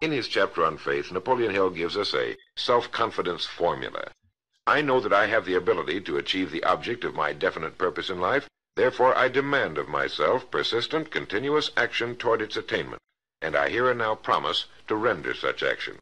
In his chapter on faith, Napoleon Hill gives us a self-confidence formula. I know that I have the ability to achieve the object of my definite purpose in life. Therefore, I demand of myself persistent, continuous action toward its attainment, and I here and now promise to render such action.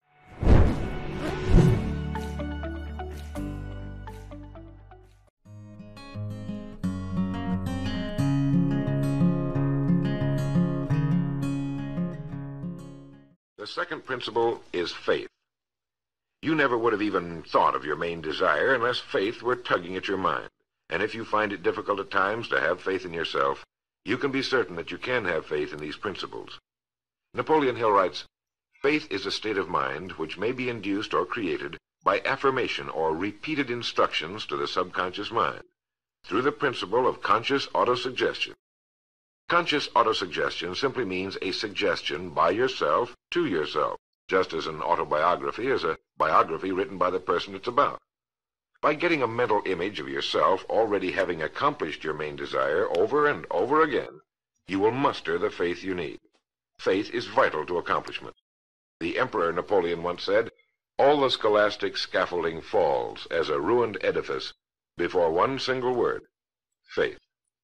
The second principle is faith. You never would have even thought of your main desire unless faith were tugging at your mind. And if you find it difficult at times to have faith in yourself, you can be certain that you can have faith in these principles. Napoleon Hill writes, "Faith is a state of mind which may be induced or created by affirmation or repeated instructions to the subconscious mind, through the principle of conscious autosuggestion. Conscious autosuggestion simply means a suggestion by yourself to yourself, just as an autobiography is a biography written by the person it's about. By getting a mental image of yourself already having accomplished your main desire over and over again, you will muster the faith you need. Faith is vital to accomplishment. The Emperor Napoleon once said, 'All the scholastic scaffolding falls as a ruined edifice before one single word, faith.'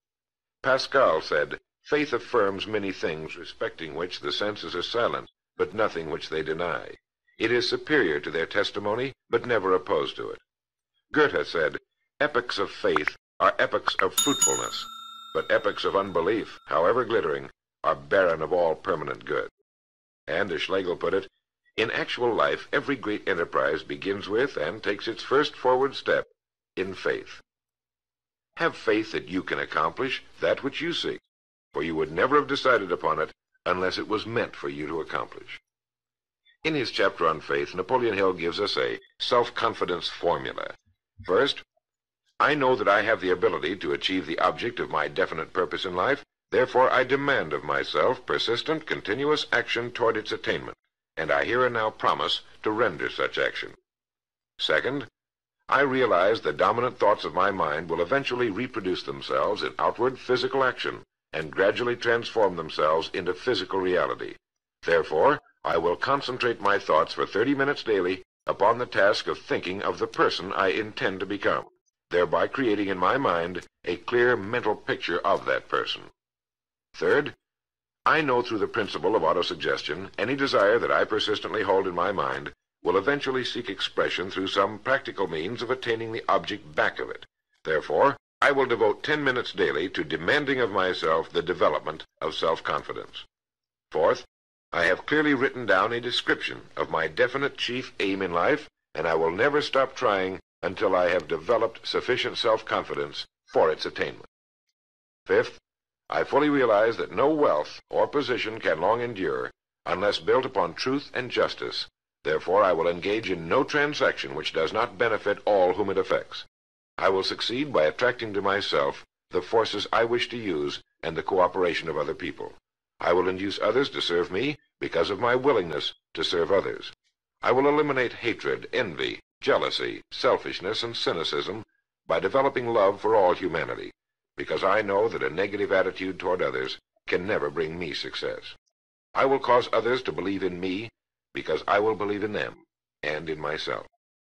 Pascal said, 'Faith affirms many things respecting which the senses are silent, but nothing which they deny. It is superior to their testimony, but never opposed to it.' Goethe said, 'Epochs of faith are epochs of fruitfulness, but epochs of unbelief, however glittering, are barren of all permanent good.' And, as Schlegel put it, 'In actual life, every great enterprise begins with and takes its first forward step in faith.' Have faith that you can accomplish that which you seek, for you would never have decided upon it unless it was meant for you to accomplish. In his chapter on faith, Napoleon Hill gives us a self-confidence formula. First, I know that I have the ability to achieve the object of my definite purpose in life. Therefore, I demand of myself persistent, continuous action toward its attainment, and I here and now promise to render such action. Second, I realize the dominant thoughts of my mind will eventually reproduce themselves in outward physical action and gradually transform themselves into physical reality. Therefore, I will concentrate my thoughts for 30 minutes daily upon the task of thinking of the person I intend to become, thereby creating in my mind a clear mental picture of that person. Third, I know through the principle of autosuggestion any desire that I persistently hold in my mind will eventually seek expression through some practical means of attaining the object back of it. Therefore, I will devote 10 minutes daily to demanding of myself the development of self-confidence. Fourth, I have clearly written down a description of my definite chief aim in life, and I will never stop trying until I have developed sufficient self-confidence for its attainment. Fifth, I fully realize that no wealth or position can long endure unless built upon truth and justice. Therefore, I will engage in no transaction which does not benefit all whom it affects. I will succeed by attracting to myself the forces I wish to use and the cooperation of other people. I will induce others to serve me because of my willingness to serve others. I will eliminate hatred, envy, jealousy, selfishness, and cynicism by developing love for all humanity, because I know that a negative attitude toward others can never bring me success. I will cause others to believe in me because I will believe in them and in myself."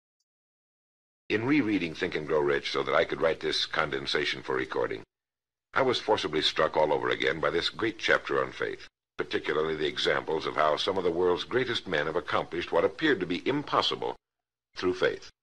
In rereading Think and Grow Rich so that I could write this condensation for recording, I was forcibly struck all over again by this great chapter on faith, particularly the examples of how some of the world's greatest men have accomplished what appeared to be impossible through faith.